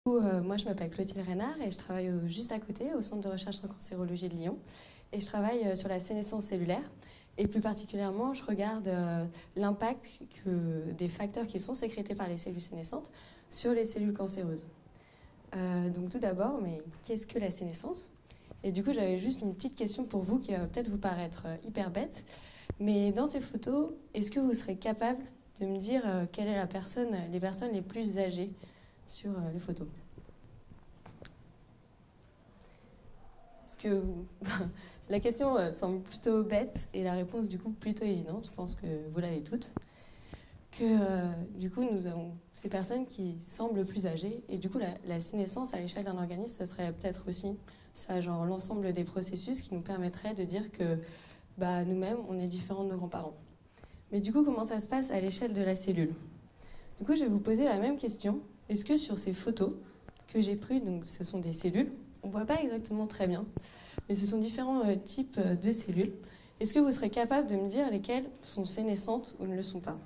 Moi, je m'appelle Clotilde Reynard et je travaille juste à côté, au Centre de recherche en cancérologie de Lyon. Et je travaille sur la sénescence cellulaire. Et plus particulièrement, je regarde l'impact des facteurs qui sont sécrétés par les cellules sénescentes sur les cellules cancéreuses. Donc tout d'abord, mais qu'est-ce que la sénescence? Et du coup, j'avais juste une petite question pour vous qui va peut-être vous paraître hyper bête. Mais dans ces photos, est-ce que vous serez capable de me dire quelle est les personnes les plus âgées sur les photos? Parce que la question semble plutôt bête et la réponse du coup plutôt évidente. Je pense que vous l'avez toutes. Du coup, nous avons ces personnes qui semblent plus âgées et du coup, la sénescence à l'échelle d'un organisme, ça serait peut-être aussi ça, genre l'ensemble des processus qui nous permettraient de dire que nous-mêmes, on est différents de nos grands-parents. Mais du coup, comment ça se passe à l'échelle de la cellule? Du coup, je vais vous poser la même question. Est-ce que sur ces photos que j'ai prises, donc ce sont des cellules, on ne voit pas exactement très bien, mais ce sont différents types de cellules. Est-ce que vous serez capable de me dire lesquelles sont sénescentes ou ne le sont pas?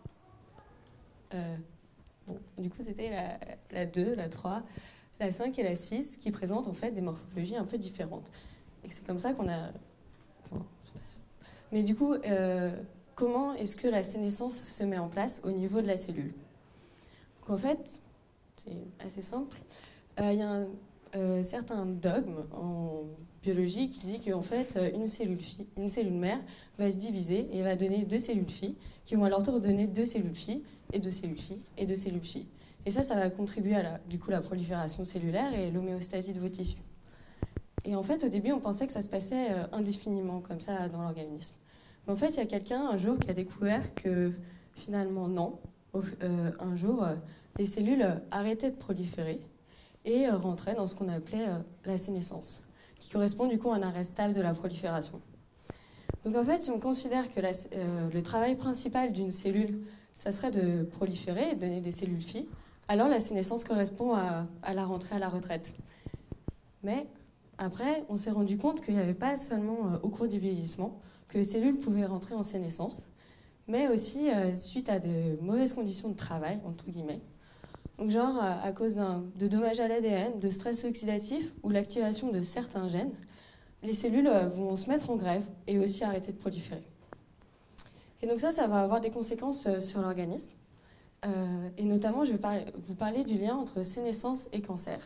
Du coup, c'était la 2, la 3, la 5 et la 6 qui présentent en fait des morphologies un peu différentes. Et c'est comme ça qu'on a... Mais du coup, comment est-ce que la sénescence se met en place au niveau de la cellule? Donc en fait, c'est assez simple. Il y a un certain dogme en biologie qui dit qu'en fait, une cellule mère va se diviser et va donner 2 cellules filles qui vont à leur tour donner 2 cellules filles et 2 cellules filles et 2 cellules filles. Et ça va contribuer à la prolifération cellulaire et l'homéostasie de vos tissus. Et en fait, au début, on pensait que ça se passait indéfiniment comme ça dans l'organisme. Mais en fait, il y a quelqu'un un jour qui a découvert que finalement non. Un jour, les cellules arrêtaient de proliférer et rentraient dans ce qu'on appelait la sénescence, qui correspond du coup à un arrêt stable de la prolifération. Donc en fait, si on considère que le travail principal d'une cellule, ça serait de proliférer et de donner des cellules filles, alors la sénescence correspond à la rentrée à la retraite. Mais après, on s'est rendu compte qu'il n'y avait pas seulement au cours du vieillissement que les cellules pouvaient rentrer en sénescence, mais aussi suite à de mauvaises conditions de travail, entre guillemets. Donc genre à cause de dommages à l'ADN, de stress oxydatif ou l'activation de certains gènes, les cellules vont se mettre en grève et aussi arrêter de proliférer. Et donc ça va avoir des conséquences sur l'organisme. Et notamment, je vais vous parler du lien entre sénescence et cancer.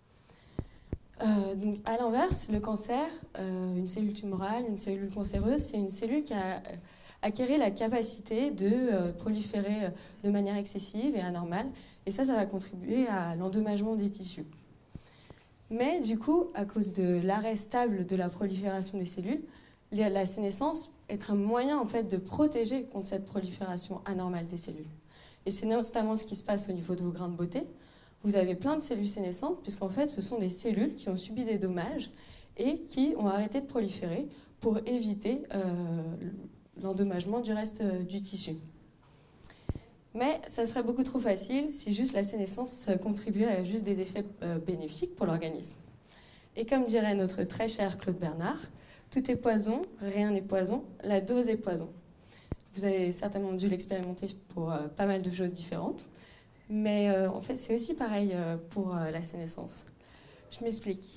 Donc à l'inverse, le cancer, une cellule tumorale, une cellule cancéreuse, c'est une cellule qui a acquérir la capacité de proliférer de manière excessive et anormale. Et ça va contribuer à l'endommagement des tissus. Mais du coup, à cause de l'arrêt stable de la prolifération des cellules, la sénescence est un moyen en fait de protéger contre cette prolifération anormale des cellules. Et c'est notamment ce qui se passe au niveau de vos grains de beauté. Vous avez plein de cellules sénescentes, puisqu'en fait, ce sont des cellules qui ont subi des dommages et qui ont arrêté de proliférer pour éviter l'endommagement du reste du tissu. Mais ça serait beaucoup trop facile si juste la sénescence contribuait à juste des effets bénéfiques pour l'organisme. Et comme dirait notre très cher Claude Bernard, tout est poison, rien n'est poison, la dose est poison. Vous avez certainement dû l'expérimenter pour pas mal de choses différentes. Mais en fait, c'est aussi pareil pour la sénescence. Je m'explique.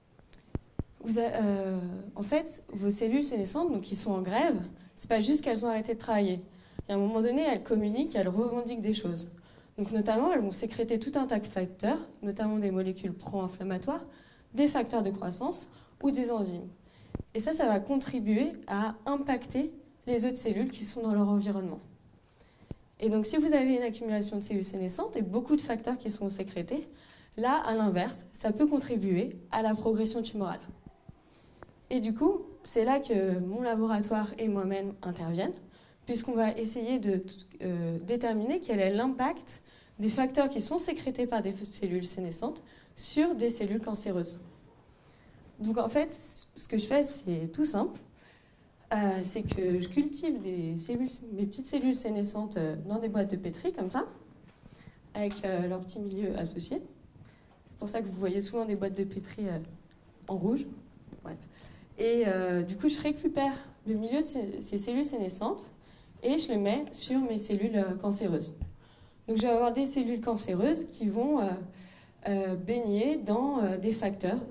En fait, vos cellules sénescentes, donc qui sont en grève, c'est pas juste qu'elles ont arrêté de travailler. Et à un moment donné, elles communiquent, elles revendiquent des choses. Donc notamment, elles vont sécréter tout un tas de facteurs, notamment des molécules pro-inflammatoires, des facteurs de croissance ou des enzymes. Et ça va contribuer à impacter les autres cellules qui sont dans leur environnement. Et donc, si vous avez une accumulation de cellules sénescentes et beaucoup de facteurs qui sont sécrétés, là, à l'inverse, ça peut contribuer à la progression tumorale. Et du coup, c'est là que mon laboratoire et moi-même interviennent, puisqu'on va essayer de déterminer quel est l'impact des facteurs qui sont sécrétés par des cellules sénescentes sur des cellules cancéreuses. Donc, en fait, ce que je fais, c'est tout simple. C'est que je cultive mes petites cellules sénescentes dans des boîtes de pétri, comme ça, avec leur petit milieu associé. C'est pour ça que vous voyez souvent des boîtes de pétri en rouge. Bref. Et du coup, je récupère le milieu de ces cellules sénescentes et je les mets sur mes cellules cancéreuses. Donc, je vais avoir des cellules cancéreuses qui vont baignés dans des facteurs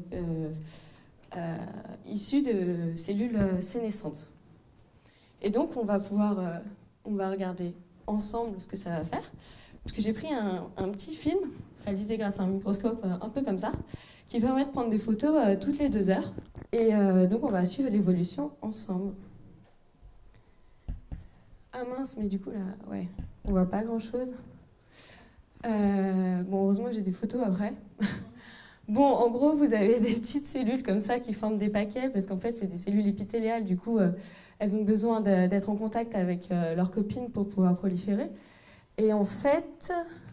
issus de cellules sénescentes. Et donc, on va regarder ensemble ce que ça va faire. Parce que j'ai pris un petit film, réalisé grâce à un microscope un peu comme ça, qui permet de prendre des photos toutes les 2 heures. Et donc, on va suivre l'évolution ensemble. Ah mince, mais du coup, là, ouais, on voit pas grand-chose. Bon, heureusement que j'ai des photos après. Bon, en gros, vous avez des petites cellules comme ça qui forment des paquets, parce qu'en fait, c'est des cellules épithéliales. Du coup, elles ont besoin d'être en contact avec leurs copines pour pouvoir proliférer. Et en fait,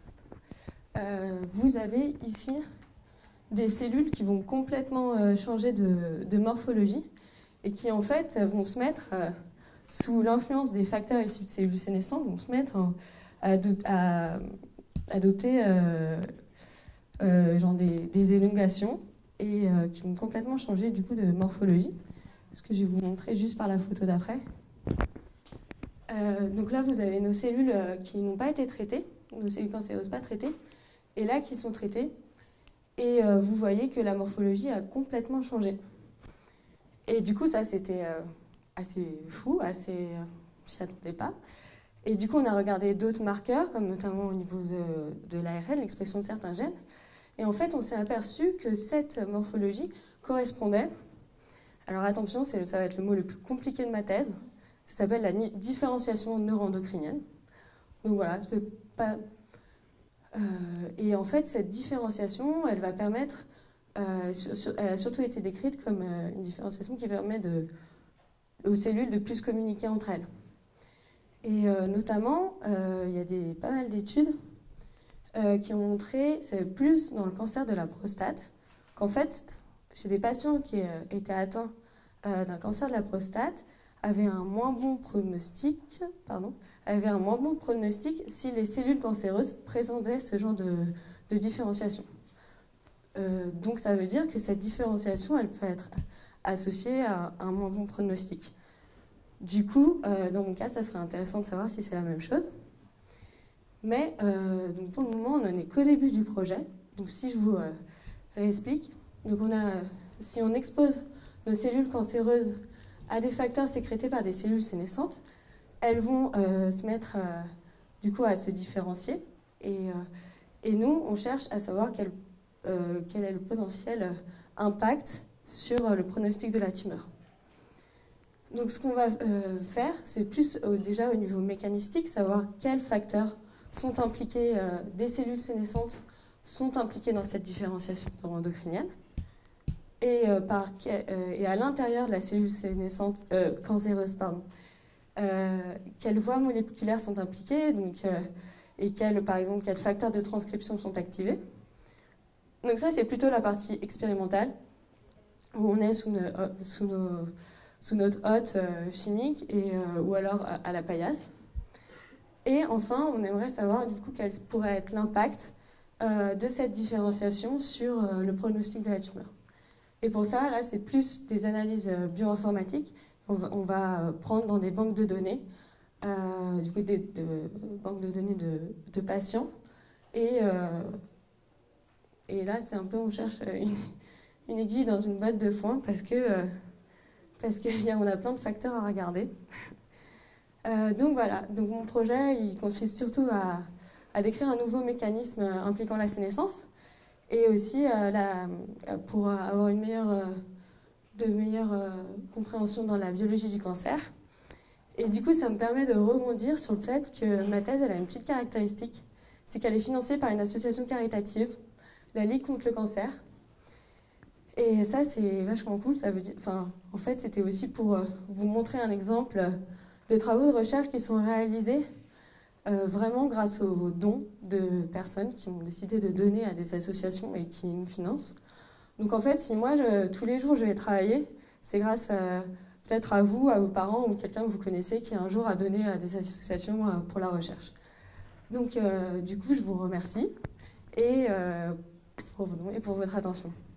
vous avez ici des cellules qui vont complètement changer de morphologie et qui, en fait, vont se mettre, sous l'influence des facteurs issus de cellules sénescentes, vont se mettre à adopter genre des élongations et qui vont complètement changer du coup de morphologie. Ce que je vais vous montrer juste par la photo d'après. Donc là, vous avez nos cellules qui n'ont pas été traitées, nos cellules cancéreuses pas traitées, et là qui sont traitées. Et vous voyez que la morphologie a complètement changé. Et du coup, ça, c'était assez fou, on s'y attendait pas. Et du coup, on a regardé d'autres marqueurs, comme notamment au niveau de l'ARN, l'expression de certains gènes. Et en fait, on s'est aperçu que cette morphologie correspondait... Alors attention, ça va être le mot le plus compliqué de ma thèse. Ça s'appelle la différenciation neuroendocrinienne. Donc voilà, je peux pas... et en fait, cette différenciation, elle va permettre... elle a surtout été décrite comme une différenciation qui permet aux cellules de plus communiquer entre elles. Et notamment, il y a pas mal d'études qui ont montré, c'est plus dans le cancer de la prostate, qu'en fait, chez des patients qui étaient atteints d'un cancer de la prostate, avaient un moins bon pronostic si les cellules cancéreuses présentaient ce genre de différenciation. Donc ça veut dire que cette différenciation, elle peut être associée à un moins bon pronostic. Du coup, dans mon cas, ça serait intéressant de savoir si c'est la même chose. Mais donc pour le moment, on n'en est qu'au début du projet. Donc si je vous réexplique, donc si on expose nos cellules cancéreuses à des facteurs sécrétés par des cellules sénescentes, elles vont se mettre du coup à se différencier. Et nous, on cherche à savoir quel est le potentiel impact sur le pronostic de la tumeur. Donc ce qu'on va faire, c'est plus déjà au niveau mécanistique, savoir quels facteurs sont impliqués, des cellules sénescentes sont impliquées dans cette différenciation neuroendocrinienne. Et à l'intérieur de la cellule sénescente, cancéreuse, quelles voies moléculaires sont impliquées, et par exemple quels facteurs de transcription sont activés. Donc ça, c'est plutôt la partie expérimentale, où on est sous notre hôte chimique ou alors à la paillasse. Et enfin, on aimerait savoir du coup quel pourrait être l'impact de cette différenciation sur le pronostic de la tumeur. Et pour ça, là, c'est plus des analyses bioinformatiques. On va prendre dans des banques de données, du coup des banques de données de patients. Et là, c'est un peu, on cherche une aiguille dans une botte de foin parce qu'on a plein de facteurs à regarder. Donc voilà, donc mon projet, il consiste surtout à décrire un nouveau mécanisme impliquant la sénescence et aussi pour avoir une meilleure compréhension dans la biologie du cancer. Et du coup, ça me permet de rebondir sur le fait que ma thèse, elle a une petite caractéristique, c'est qu'elle est financée par une association caritative, la Ligue contre le cancer. Et ça, c'est vachement cool. Ça veut dire, en fait, c'était aussi pour vous montrer un exemple de travaux de recherche qui sont réalisés vraiment grâce aux dons de personnes qui ont décidé de donner à des associations et qui nous financent. Donc en fait, si moi, tous les jours, je vais travailler, c'est grâce peut-être à vous, à vos parents ou quelqu'un que vous connaissez qui un jour a donné à des associations pour la recherche. Donc du coup, je vous remercie et pour votre attention.